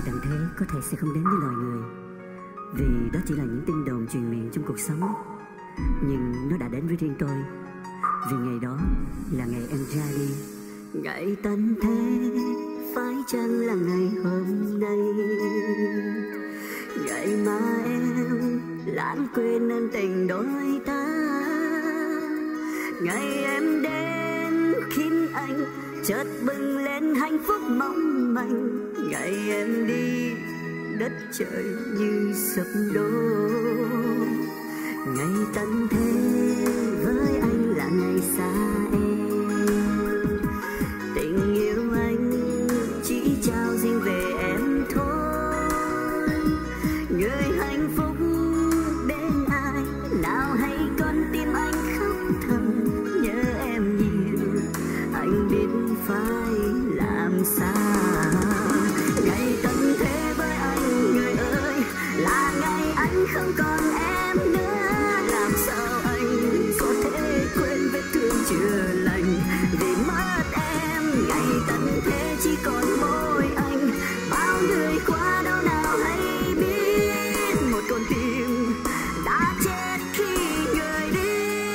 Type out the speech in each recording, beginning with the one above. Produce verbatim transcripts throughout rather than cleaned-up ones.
tận thế có thể sẽ không đến với loài người, vì đó chỉ là những tin đồn truyền miệng trong cuộc sống. Nhưng nó đã đến với riêng tôi, vì ngày đó là ngày em ra đi. Ngày tận thế phải chăng là ngày hôm nay, ngày mà em lãng quên ân tình đôi ta, ngày em đến khiến anh chợt bừng lên hạnh phúc mong manh, ngày em đi đất trời như sập đổ. Ngày tận thế với anh là ngày xa em, tình yêu anh chỉ trao riêng về em thôi. Người hạnh phúc bên ai nào hay con tim anh khóc thầm, nhớ em nhiều anh biết phải làm sao. Ngày tận thế với anh người ơi là ngày anh không còn em nữa, làm sao anh có thể quên vết thương chưa lành vì mất em. Ngày tận thế chỉ còn mỗi anh, bao người qua đâu nào hay biết, một con tim đã chết khi người đi.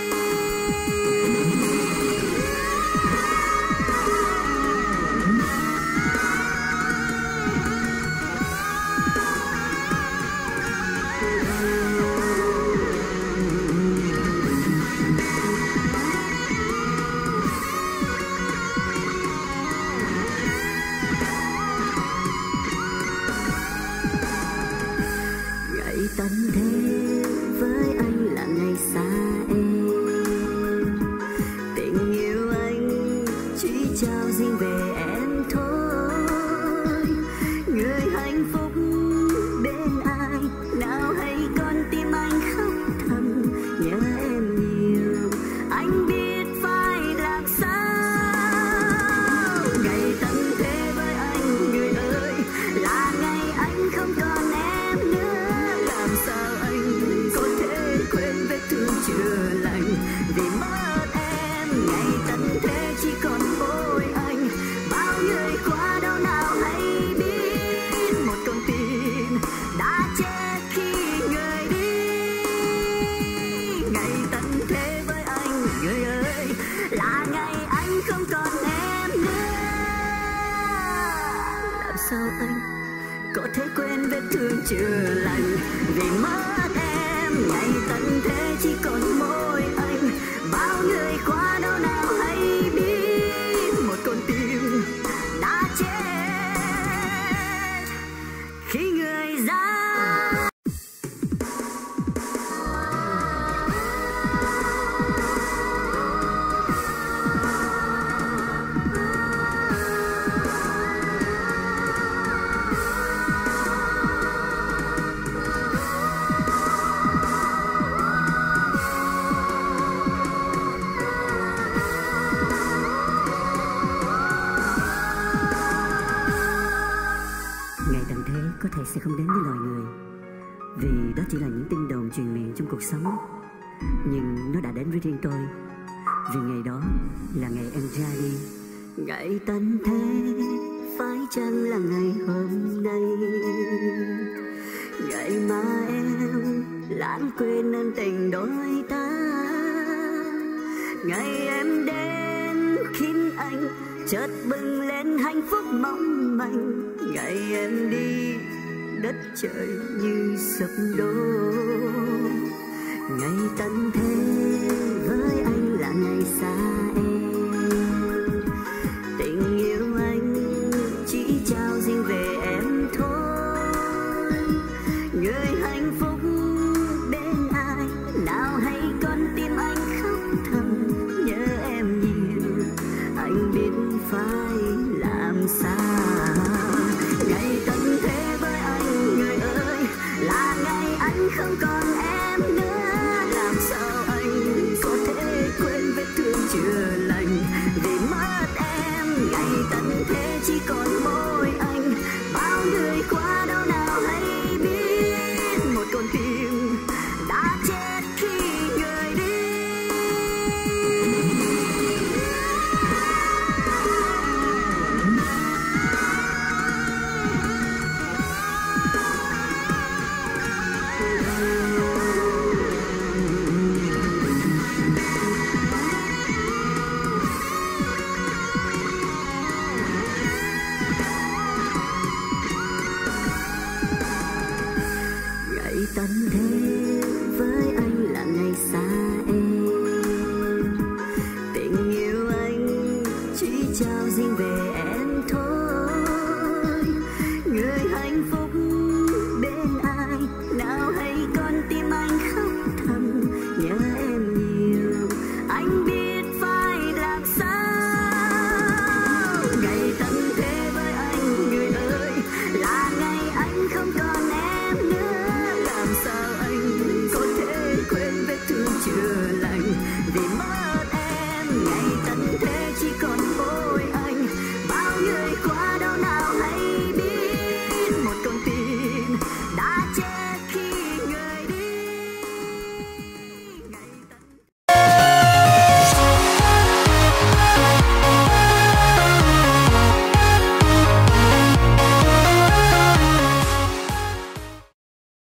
Ngày tận thế với anh là ngày xa em, tình yêu anh chỉ trao riêng về em thôi. Người hạnh phúc bên ai nào hay con tim anh khóc thầm, nhớ em nhiều anh biết phải làm sao. Ngày tận thế với anh người ơi là ngày anh không còn em nữa, làm sao anh có thể quên vết thương chưa lành vì mất em. Ngày tận thế chỉ còn mỗi anh, bao người qua đâu nào hay biết, một con tim đã chết khi người đi. Ngày tận thế với anh người ơi là ngày anh không còn em nữa, làm sao anh có thể quên vết thương chưa lành vì mất em. Ngày tận thế chỉ còn mỗi anh, bao người qua đâu nào hay biết, một con tim đã chết khi người ra. Ngày tận thế có thể sẽ không đến với loài người, vì đó chỉ là những tin đồn truyền miệng trong cuộc sống. Nhưng nó đã đến với riêng tôi, vì ngày đó là ngày em ra đi. Ngày tận thế phải chăng là ngày hôm nay, ngày mà em lãng quên ân tình đôi ta, ngày em đến khiến anh chợt bừng lên hạnh phúc mong manh, ngày em đi đất trời như sập đổ. Ngày tận thế với anh là ngày xa em,